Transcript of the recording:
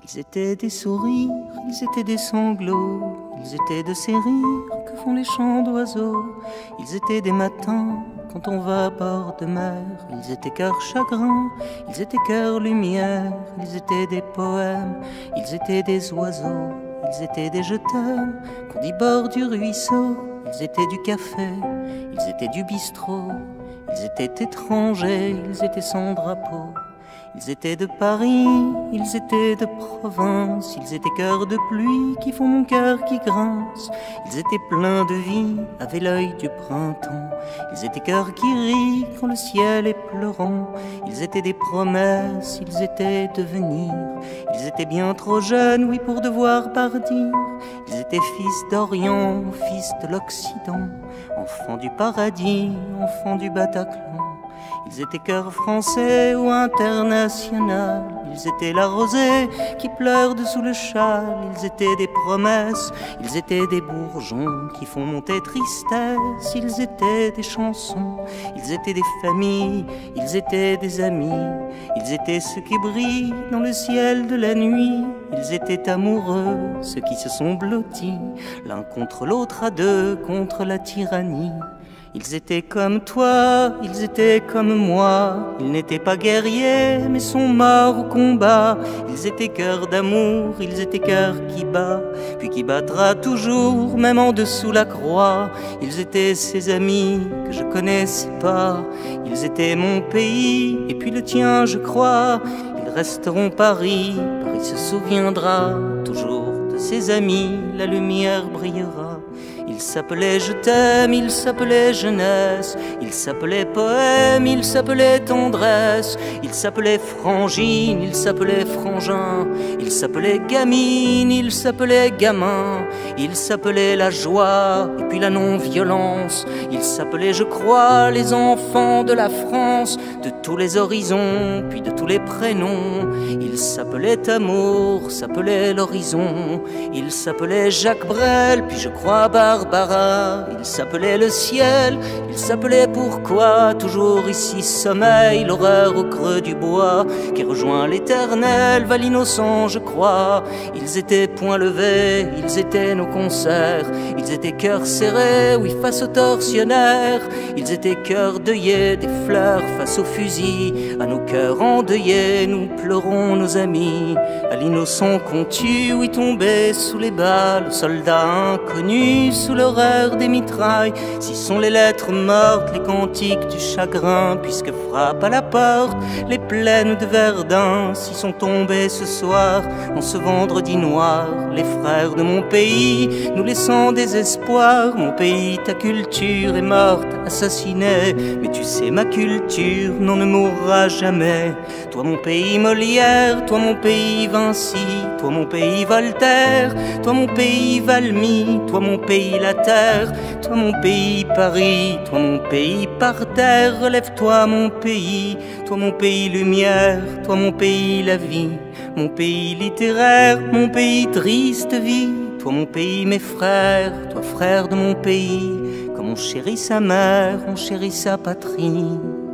Ils étaient des sourires, ils étaient des sanglots, ils étaient de ces rires que font les chants d'oiseaux. Ils étaient des matins quand on va à bord de mer. Ils étaient cœur chagrin, ils étaient cœur lumière. Ils étaient des poèmes, ils étaient des oiseaux. Ils étaient des je t'aime qu'on dit bord du ruisseau. Ils étaient du café, ils étaient du bistrot. Ils étaient étrangers, ils étaient sans drapeau. Ils étaient de Paris, ils étaient de province. Ils étaient cœurs de pluie qui font mon cœur qui grince. Ils étaient pleins de vie, avaient l'œil du printemps. Ils étaient cœurs qui rient quand le ciel est pleurant. Ils étaient des promesses, ils étaient de venir. Ils étaient bien trop jeunes, oui, pour devoir partir. Ils étaient fils d'Orient, fils de l'Occident, enfants du paradis, enfants du Bataclan. Ils étaient cœurs français ou international. Ils étaient la rosée qui pleure dessous le châle. Ils étaient des promesses, ils étaient des bourgeons qui font monter tristesse. Ils étaient des chansons, ils étaient des familles, ils étaient des amis. Ils étaient ceux qui brillent dans le ciel de la nuit. Ils étaient amoureux, ceux qui se sont blottis l'un contre l'autre à deux contre la tyrannie. Ils étaient comme toi, ils étaient comme moi. Ils n'étaient pas guerriers, mais sont morts au combat. Ils étaient cœurs d'amour, ils étaient cœurs qui bat, puis qui battra toujours, même en dessous la croix. Ils étaient ses amis que je connaissais pas. Ils étaient mon pays, et puis le tien, je crois. Ils resteront Paris, Paris se souviendra toujours de ses amis, la lumière brillera. Il s'appelait je t'aime, il s'appelait jeunesse, il s'appelait poème, il s'appelait tendresse, il s'appelait frangine, il s'appelait frangin, il s'appelait gamine, il s'appelait gamin, il s'appelait la joie et puis la non-violence, il s'appelait je crois les enfants de la France, de tous les horizons, puis de tous les prénoms. Il s'appelait amour, s'appelait l'horizon, il s'appelait Jacques Brel, puis je crois Barbara, il s'appelait le ciel, il s'appelait pourquoi, toujours ici sommeil, l'horreur au creux du bois, qui rejoint l'éternel, va l'innocent je crois. Ils étaient poings levés, ils étaient nos concerts, ils étaient cœurs serrés, oui face aux tortionnaires, ils étaient cœurs deuillés, des fleurs face aux fusils, à nos cœurs endeuillés, nous pleurons nos amis, à l'innocent qu'on tue, oui tombé sous les balles, soldats inconnus, sous l'horreur des mitrailles. Si sont les lettres mortes, les cantiques du chagrin, puisque frappent à la porte les plaines de Verdun. Si sont tombés ce soir, en ce vendredi noir, les frères de mon pays, nous laissant désespoir. Mon pays, ta culture est morte, assassinée, mais tu sais ma culture, non ne mourra jamais. Toi mon pays Molière, toi mon pays Vinci, toi mon pays Voltaire, toi mon pays Valmy, toi mon pays la terre, toi mon pays Paris, toi mon pays par terre. Relève-toi mon pays, toi mon pays lumière, toi mon pays la vie, mon pays littéraire, mon pays triste vie. Toi mon pays mes frères, toi frère de mon pays, comme on chérit sa mère, on chérit sa patrie.